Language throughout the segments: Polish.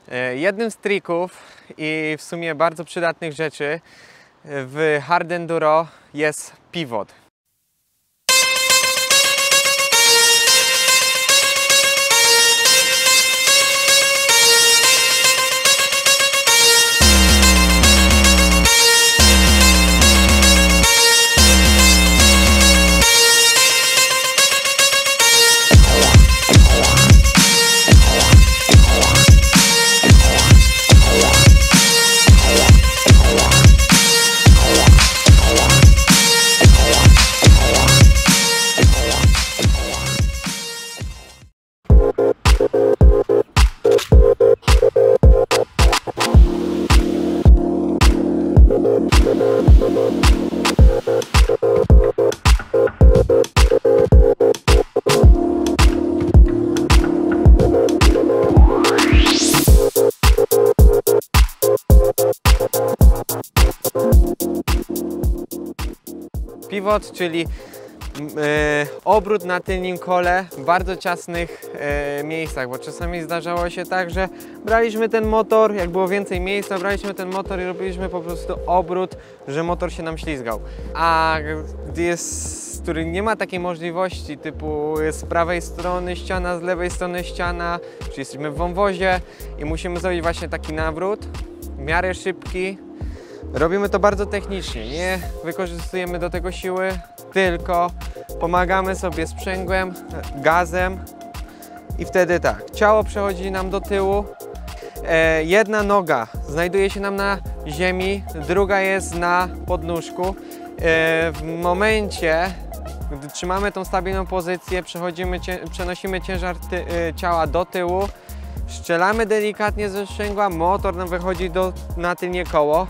Jednym z trików i w sumie bardzo przydatnych rzeczy w hard enduro jest pivot. Pivot, czyli obrót na tylnym kole w bardzo ciasnych miejscach, bo czasami zdarzało się tak, że braliśmy ten motor, jak było więcej miejsca, braliśmy ten motor i robiliśmy po prostu obrót, że motor się nam ślizgał. A gdy jest, który nie ma takiej możliwości, typu z prawej strony ściana, z lewej strony ściana, czy jesteśmy w wąwozie i musimy zrobić właśnie taki nawrót, w miarę szybki. Robimy to bardzo technicznie, nie wykorzystujemy do tego siły, tylko pomagamy sobie sprzęgłem, gazem i wtedy tak, ciało przechodzi nam do tyłu, jedna noga znajduje się nam na ziemi, druga jest na podnóżku. W momencie, gdy trzymamy tą stabilną pozycję, przenosimy ciężar ciała do tyłu, strzelamy delikatnie ze sprzęgła, motor nam wychodzi na tylnie koło.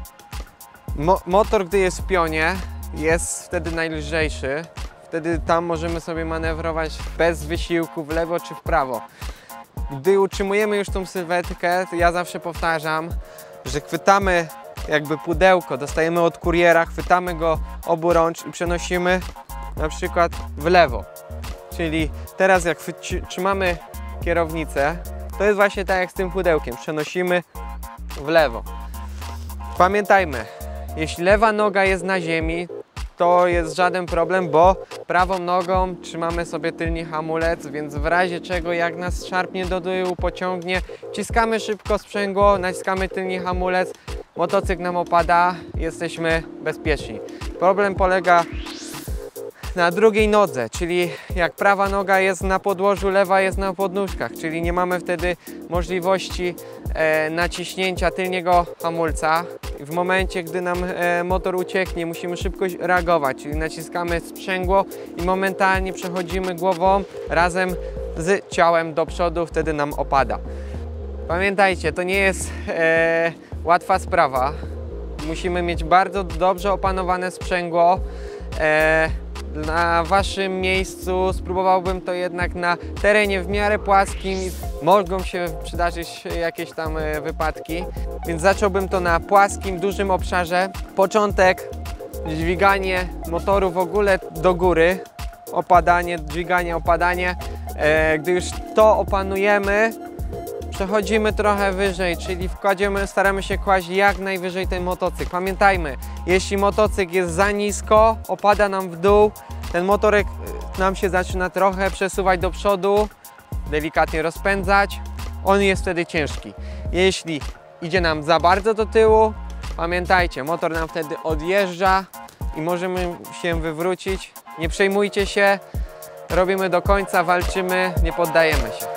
Motor, gdy jest w pionie, jest wtedy najlżejszy. Wtedy tam możemy sobie manewrować bez wysiłku w lewo czy w prawo. Gdy utrzymujemy już tą sylwetkę, to ja zawsze powtarzam, że chwytamy jakby pudełko, dostajemy od kuriera, chwytamy go oburącz i przenosimy na przykład w lewo. Czyli teraz jak trzymamy kierownicę, to jest właśnie tak jak z tym pudełkiem, przenosimy w lewo. Pamiętajmy, jeśli lewa noga jest na ziemi, to jest żaden problem, bo prawą nogą trzymamy sobie tylny hamulec, więc w razie czego jak nas szarpnie do tyłu, pociągnie, wciskamy szybko sprzęgło, naciskamy tylny hamulec, motocykl nam opada, jesteśmy bezpieczni. Problem polega na drugiej nodze, czyli jak prawa noga jest na podłożu, lewa jest na podnóżkach, czyli nie mamy wtedy możliwości naciśnięcia tylnego hamulca. W momencie, gdy nam motor ucieknie, musimy szybko reagować, czyli naciskamy sprzęgło i momentalnie przechodzimy głową razem z ciałem do przodu, wtedy nam opada. Pamiętajcie, to nie jest łatwa sprawa. Musimy mieć bardzo dobrze opanowane sprzęgło. Na waszym miejscu spróbowałbym to jednak na terenie w miarę płaskim. Mogą się przydarzyć jakieś tam wypadki, więc zacząłbym to na płaskim, dużym obszarze. Początek, dźwiganie motoru w ogóle do góry, opadanie, dźwiganie, opadanie. Gdy już to opanujemy, przechodzimy trochę wyżej, czyli staramy się kłaść jak najwyżej ten motocykl. Pamiętajmy, jeśli motocykl jest za nisko, opada nam w dół, ten motorek nam się zaczyna trochę przesuwać do przodu, delikatnie rozpędzać, on jest wtedy ciężki. Jeśli idzie nam za bardzo do tyłu, pamiętajcie, motor nam wtedy odjeżdża i możemy się wywrócić. Nie przejmujcie się, robimy do końca, walczymy, nie poddajemy się.